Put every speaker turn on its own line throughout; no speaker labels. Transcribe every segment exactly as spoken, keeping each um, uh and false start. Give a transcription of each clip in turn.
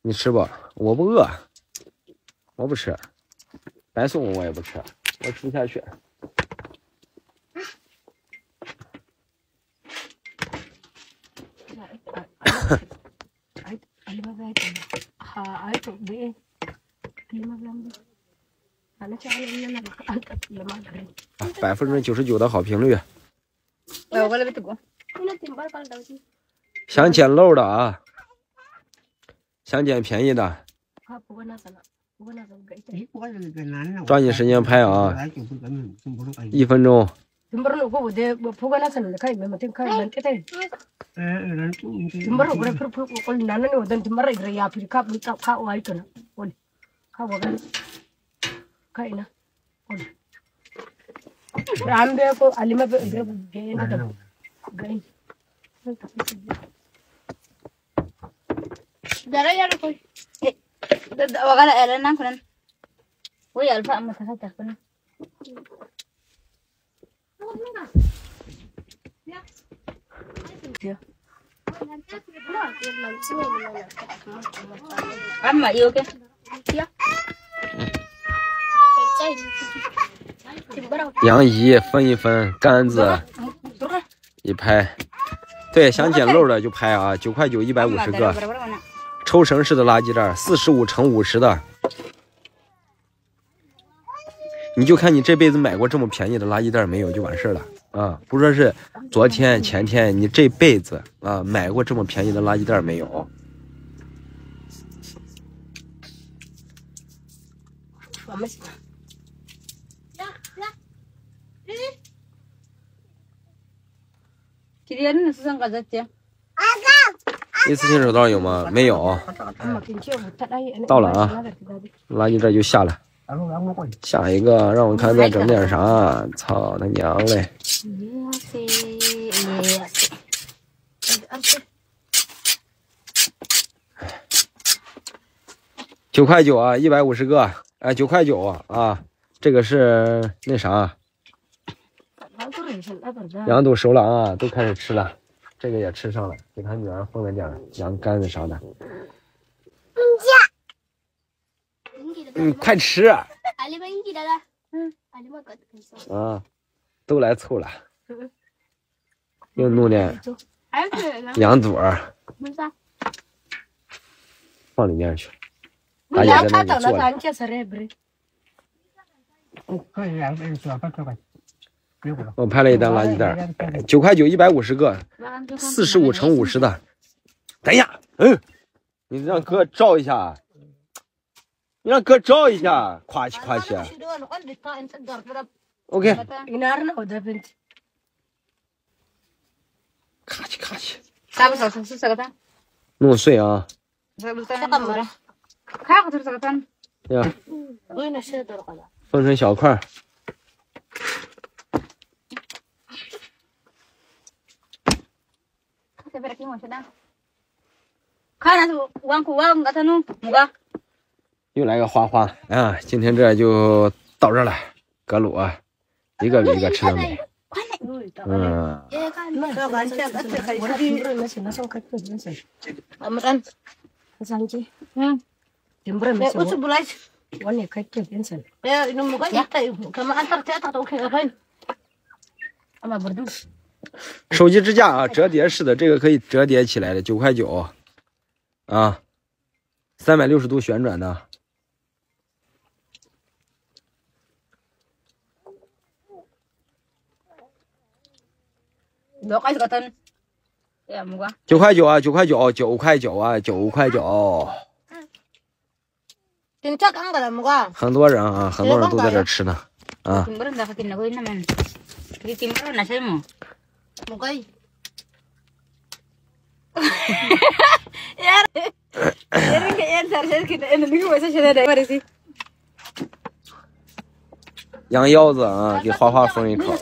你吃不？我不饿，我不吃，白送我也不吃，我吃不下去。百分之九十九的好评率。想捡漏的啊，想捡便宜的，抓紧时间拍啊，一分钟。杨姨分一分，杆子一拍，对，想捡漏的就拍啊，九块九一百五十个，抽绳式的垃圾袋，四十五乘五十的，你就看你这辈子买过这么便宜的垃圾袋没有，就完事了啊！不说是昨天前天，你这辈子啊买过这么便宜的垃圾袋没有？一次性手套有吗？没有。到了啊，垃圾袋就下了。下一个，让我看再整点啥？操他娘嘞！九块九啊，一百五十个，哎，九块九啊，这个是那啥，羊都熟了啊，都开始吃了，这个也吃上了，给他女儿分了点羊肝子啥的。嗯，快吃！啊，都来凑了，又弄点羊肚儿，放里面去。大姐在那里做了。我拍了一单垃圾袋，九块九，一百五十个，四十五乘五十的。等一下，嗯，你让哥照一下。你让哥照一下，夸起夸起。OK。咔起咔起。弄碎啊。呀。分成小块。又来个花花啊！今天这就到这了，格鲁啊，一个比一个吃的美。嗯。手机支架啊，折叠式的，这个可以折叠起来的，九块九啊，三百六十度旋转的。九块九啊，九块九，九块九啊，九块九。很多人啊，很多人都在这吃呢啊。羊腰子啊，给花花分一口。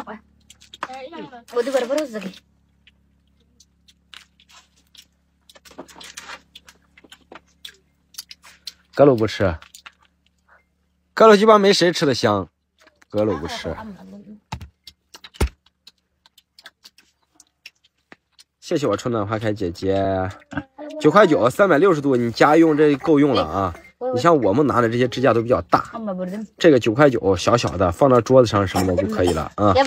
格鲁不吃，格鲁鸡巴没谁吃的香，格鲁不吃。谢谢我春暖花开姐姐。 九块九，三百六十度，你家用这够用了啊。你像我们拿的这些支架都比较大，这个九块九小小的，放到桌子上什么的就可以了啊。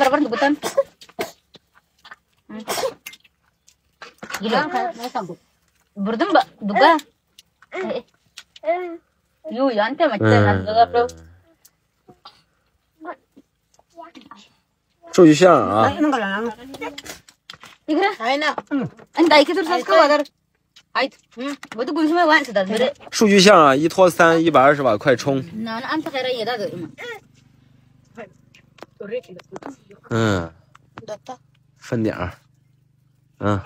数据线啊。数据线啊，一拖三，一百二十瓦，快充。嗯，分点儿。嗯。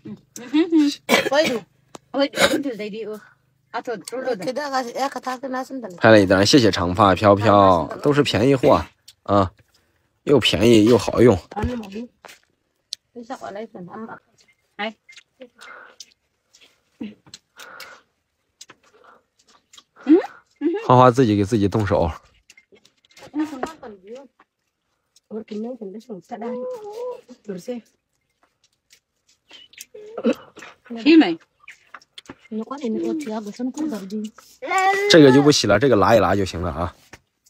拍了一单，谢谢长发飘飘，都是便宜货啊，又便宜又好用。花花自己给自己动手。这个就不洗了，这个拉一拉就行了啊。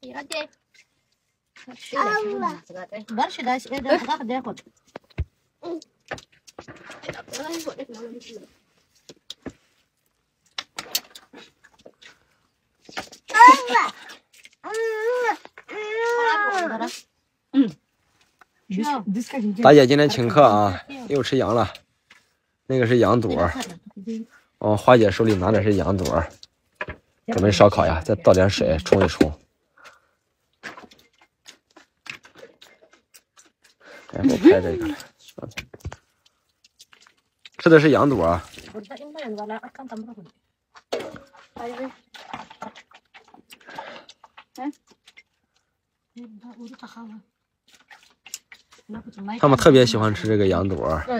大姐今天请客啊，又吃羊了。那个是羊肚儿，哦，花姐手里拿的是羊肚儿，准备烧烤呀，再倒点水冲一冲。哎，我拍这个了，吃的是羊肚啊。他们特别喜欢吃这个羊肚儿。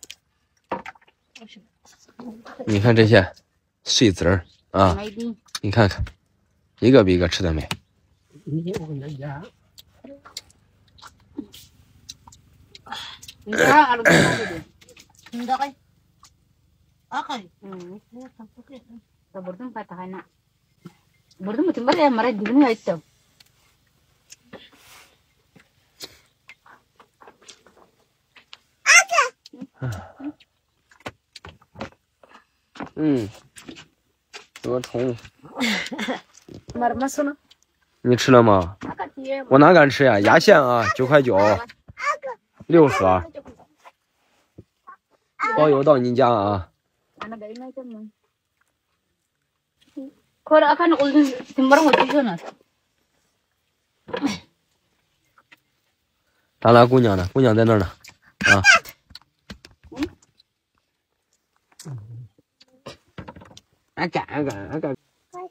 你看这些碎籽儿啊，你看看，一个比一个吃的美。嗯，多虫。你吃了吗？我哪敢吃呀？牙线啊，九块九，六盒，包邮到您家啊。咱俩姑娘呢？姑娘在那儿呢。啊。俺干俺干俺干。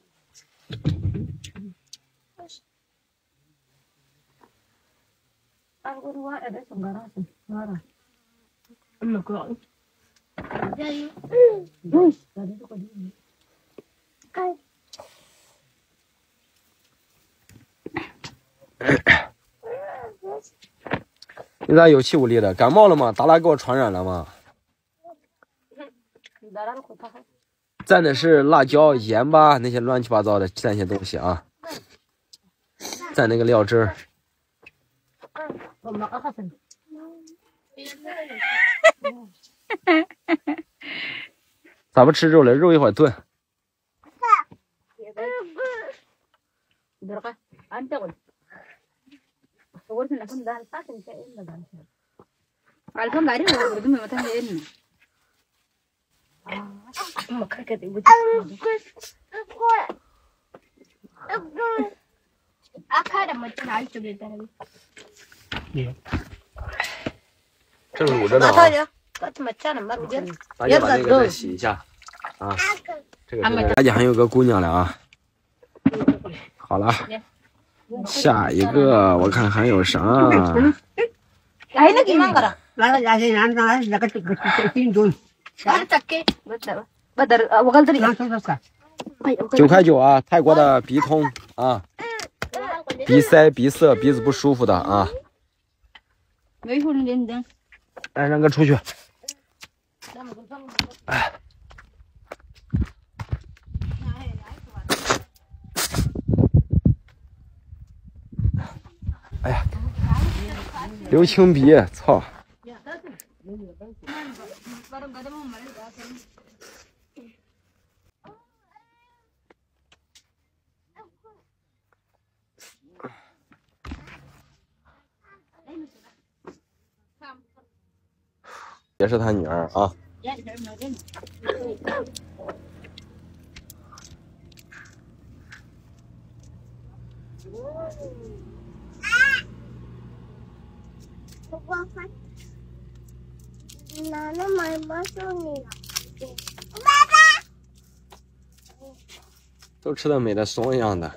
你咋有气无力的？感冒了吗？达拉给我传染了吗？蘸的是辣椒、盐巴那些乱七八糟的蘸些东西啊，蘸那个料汁儿。咋不吃肉了？肉一会儿炖。正卤着呢啊！大姐把那个再洗一下啊。这个是大姐还有个姑娘了啊。好了，下一个我看还有啥？九块九啊，泰国的鼻通啊，鼻塞、鼻塞、鼻子不舒服的啊。哎，让哥出去。哎， 刘青笔，操！也是他女儿啊。
奶奶妈妈送你了，爸爸，
都吃的美的松一样的。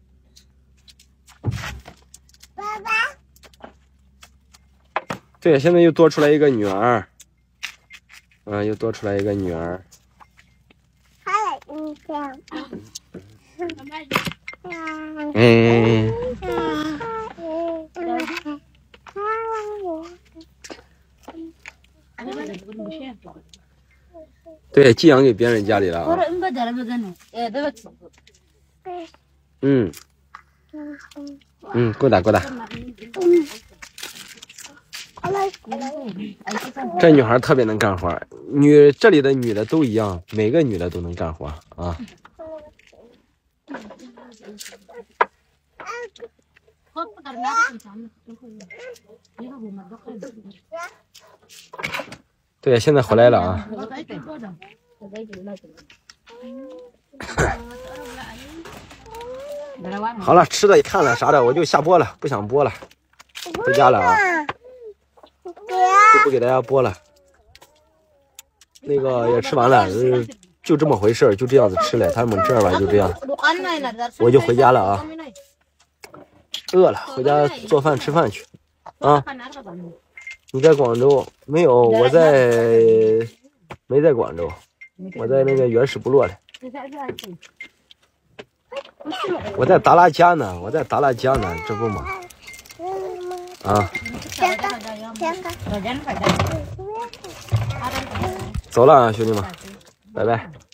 爸爸，
对，现在又多出来一个女儿，嗯，又多出来一个女儿。
还有一个，
嗯。对，寄养给别人家里了啊。嗯。嗯，够大够大。这女孩特别能干活，女这里的女的都一样，每个女的都能干活啊。对，现在回来了啊。好了，吃的也看了啥的，我就下播了，不想播了，回家了啊，就不给大家播了。那个也吃完了，呃、就这么回事，就这样子吃了。他们这儿吧就这样，我就回家了啊。饿了，回家做饭吃饭去啊。你在广州没有？我在没在广州，我在那个原始部落里。我在达拉加呢，我在达拉加呢，这不嘛？啊。走了啊，兄弟们，拜拜。